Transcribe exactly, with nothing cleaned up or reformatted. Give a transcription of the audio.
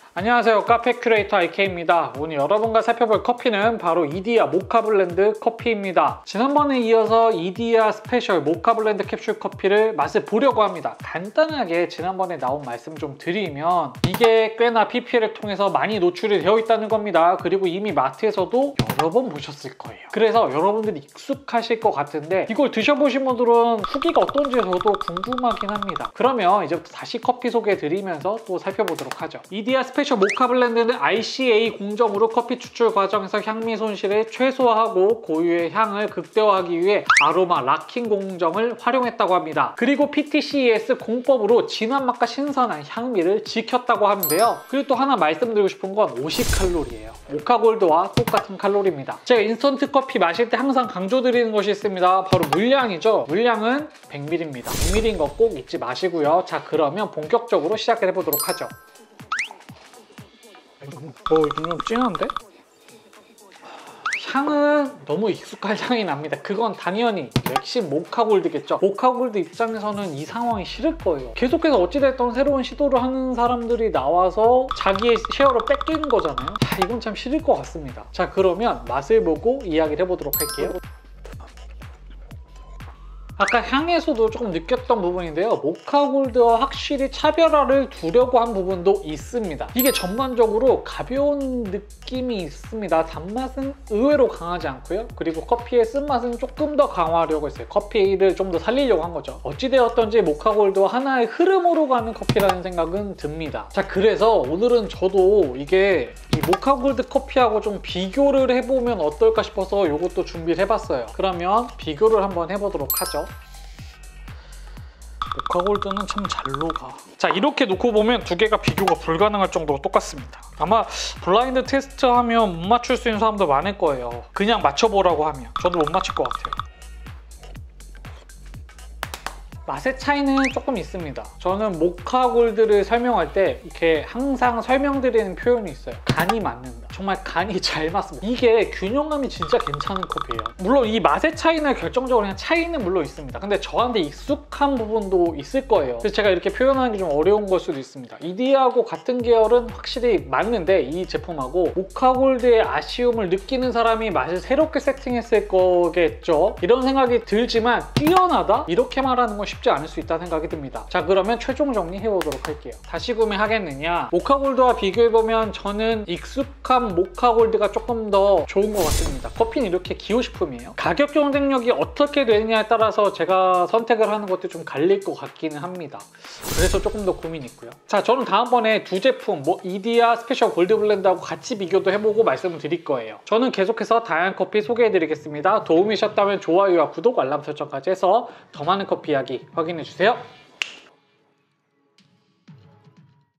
안녕하세요, 카페 큐레이터 아이케이입니다. 오늘 여러분과 살펴볼 커피는 바로 이디야 모카 블렌드 커피입니다. 지난번에 이어서 이디야 스페셜 모카 블렌드 캡슐 커피를 맛을 보려고 합니다. 간단하게 지난번에 나온 말씀 좀 드리면 이게 꽤나 피피엘을 통해서 많이 노출이 되어 있다는 겁니다. 그리고 이미 마트에서도 여러 번 보셨을 거예요. 그래서 여러분들이 익숙하실 것 같은데 이걸 드셔보신 분들은 후기가 어떤지 저도 궁금하긴 합니다. 그러면 이제부터 다시 커피 소개해 드리면서 또 살펴보도록 하죠. 이디야 스페셜 모카 블렌드는 아이씨에이 공정으로 커피 추출 과정에서 향미 손실을 최소화하고 고유의 향을 극대화하기 위해 아로마 락킹 공정을 활용했다고 합니다. 그리고 피티씨이에스 공법으로 진한 맛과 신선한 향미를 지켰다고 하는데요. 그리고 또 하나 말씀드리고 싶은 건 오십 칼로리예요. 모카 골드와 똑같은 칼로리입니다. 제가 인스턴트 커피 마실 때 항상 강조드리는 것이 있습니다. 바로 물량이죠. 물량은 백 밀리리터입니다. 백 밀리리터인 거 꼭 잊지 마시고요. 자, 그러면 본격적으로 시작을 해보도록 하죠. 어, 이거 좀 진한데? 향은 너무 익숙한 향이 납니다. 그건 당연히 역시 모카골드겠죠. 모카골드 입장에서는 이 상황이 싫을 거예요. 계속해서 어찌됐든 새로운 시도를 하는 사람들이 나와서 자기의 쉐어를 뺏기는 거잖아요. 자, 이건 참 싫을 것 같습니다. 자, 그러면 맛을 보고 이야기를 해보도록 할게요. 아까 향에서도 조금 느꼈던 부분인데요. 모카골드와 확실히 차별화를 두려고 한 부분도 있습니다. 이게 전반적으로 가벼운 느낌이 있습니다. 단맛은 의외로 강하지 않고요. 그리고 커피의 쓴맛은 조금 더 강화하려고 했어요. 커피를 좀 더 살리려고 한 거죠. 어찌되었던지 모카골드와 하나의 흐름으로 가는 커피라는 생각은 듭니다. 자, 그래서 오늘은 저도 이게 이 모카골드 커피하고 좀 비교를 해보면 어떨까 싶어서 이것도 준비를 해봤어요. 그러면 비교를 한번 해보도록 하죠. 모카골드는 참 잘 녹아. 자, 이렇게 놓고 보면 두 개가 비교가 불가능할 정도로 똑같습니다. 아마 블라인드 테스트 하면 못 맞출 수 있는 사람도 많을 거예요. 그냥 맞춰보라고 하면 저도 못 맞힐 것 같아요. 맛의 차이는 조금 있습니다. 저는 모카골드를 설명할 때 이렇게 항상 설명드리는 표현이 있어요. 간이 맞는다. 정말 간이 잘 맞습니다. 이게 균형감이 진짜 괜찮은 커피예요. 물론 이 맛의 차이는 결정적으로 그냥 차이는 물론 있습니다. 근데 저한테 익숙한 부분도 있을 거예요. 그래서 제가 이렇게 표현하는 게 좀 어려운 걸 수도 있습니다. 이디야하고 같은 계열은 확실히 맞는데 이 제품하고 모카골드의 아쉬움을 느끼는 사람이 맛을 새롭게 세팅했을 거겠죠. 이런 생각이 들지만 뛰어나다? 이렇게 말하는 건 쉽지 않을 수 있다는 생각이 듭니다. 자, 그러면 최종 정리해보도록 할게요. 다시 구매하겠느냐? 모카골드와 비교해보면 저는 익숙한 모카골드가 조금 더 좋은 것 같습니다. 커피는 이렇게 기호식품이에요. 가격 경쟁력이 어떻게 되느냐에 따라서 제가 선택을 하는 것도 좀 갈릴 것 같기는 합니다. 그래서 조금 더 고민이 있고요. 자, 저는 다음번에 두 제품, 뭐 이디야 스페셜 골드 블렌드하고 같이 비교도 해보고 말씀을 드릴 거예요. 저는 계속해서 다양한 커피 소개해드리겠습니다. 도움이 되셨다면 좋아요와 구독, 알람 설정까지 해서 더 많은 커피 이야기 확인해주세요.